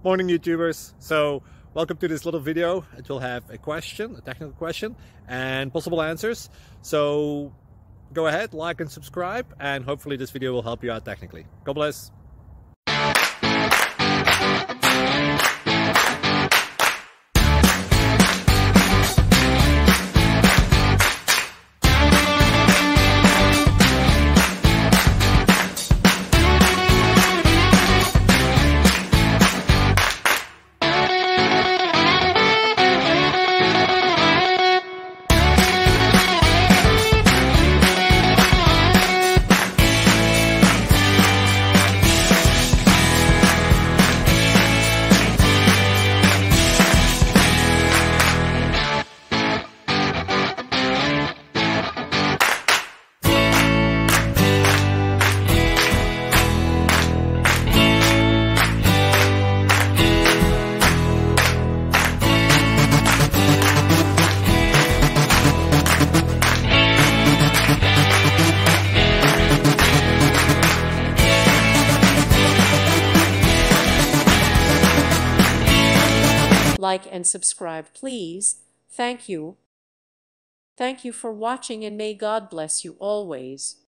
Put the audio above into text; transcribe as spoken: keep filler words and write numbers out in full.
Morning YouTubers. So welcome to this little video. It will have a question, a technical question, and possible answers. So go ahead, like and subscribe, and hopefully this video will help you out technically. God bless. Like and subscribe, please. Thank you. Thank you for watching, and may God bless you always.